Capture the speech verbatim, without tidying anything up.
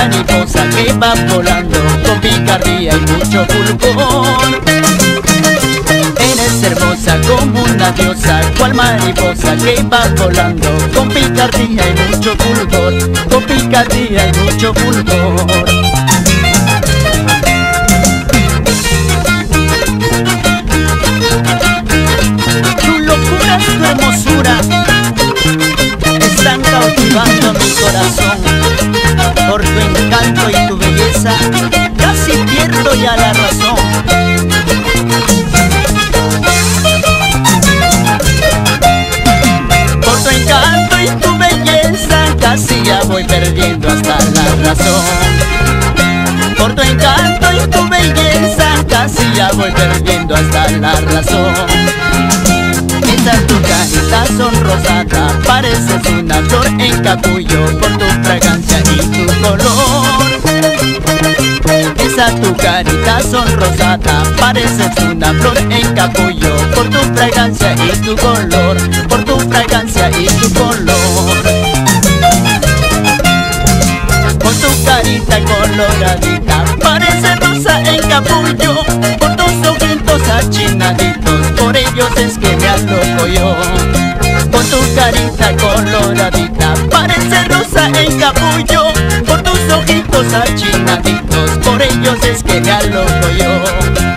mariposa que va volando con picardía y mucho fulgor. Eres hermosa como una diosa, cual mariposa que va volando con picardía y mucho fulgor, con picardía y mucho fulgor. Tu locura, tu hermosura están cautivando mi corazón. Por tu encanto y tu belleza casi pierdo ya la razón. Por tu encanto y tu belleza casi ya voy perdiendo hasta la razón. Por tu encanto y tu belleza casi ya voy perdiendo hasta la razón. Esa tu carita sonrosada pareces una flor en capullo por tu fragancia y tu color. Esa tu carita sonrosada pareces una flor en capullo por tu fragancia y tu color, por tu fragancia y tu color. Con tu carita coloradita parece rosa en capullo, por tus ojitos achinaditos, por ellos es que me aloco yo. Con tu carita coloradita parece rosa en capullo, por tus ojitos achinaditos, por ellos es que me aloco yo.